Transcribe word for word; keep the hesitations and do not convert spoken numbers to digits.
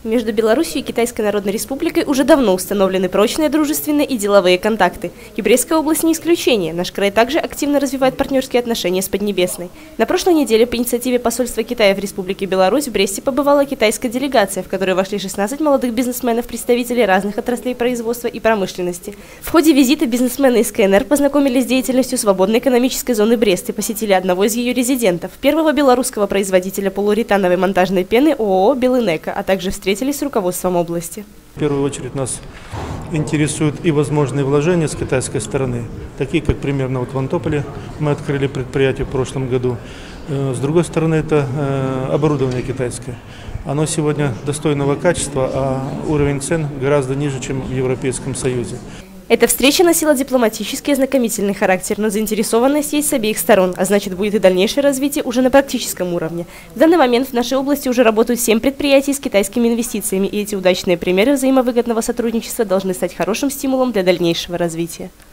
Между Беларусью и Китайской Народной Республикой уже давно установлены прочные дружественные и деловые контакты. И Брестская область не исключение. Наш край также активно развивает партнерские отношения с Поднебесной. На прошлой неделе по инициативе посольства Китая в Республике Беларусь в Бресте побывала китайская делегация, в которой вошли шестнадцать молодых бизнесменов, представителей разных отраслей производства и промышленности. В ходе визита бизнесмены из КНР познакомились с деятельностью свободной экономической зоны Брест и посетили одного из ее резидентов, первого белорусского производителя полууретановой монтажной пены ООО «Белынека», а также встретились с руководством области. В первую очередь нас интересуют и возможные вложения с китайской стороны, такие как примерно вот в Антополе мы открыли предприятие в прошлом году. С другой стороны, это оборудование китайское. Оно сегодня достойного качества, а уровень цен гораздо ниже, чем в Европейском Союзе. Эта встреча носила дипломатический и ознакомительный характер, но заинтересованность есть с обеих сторон, а значит, будет и дальнейшее развитие уже на практическом уровне. В данный момент в нашей области уже работают семь предприятий с китайскими инвестициями, и эти удачные примеры взаимовыгодного сотрудничества должны стать хорошим стимулом для дальнейшего развития.